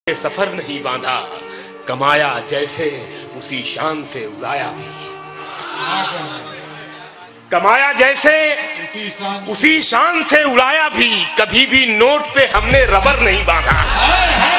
सफर नहीं बांधा, कमाया जैसे उसी शान से उड़ाया। कमाया जैसे उसी शान से उड़ाया भी, कभी भी नोट पे हमने रबर नहीं बांधा।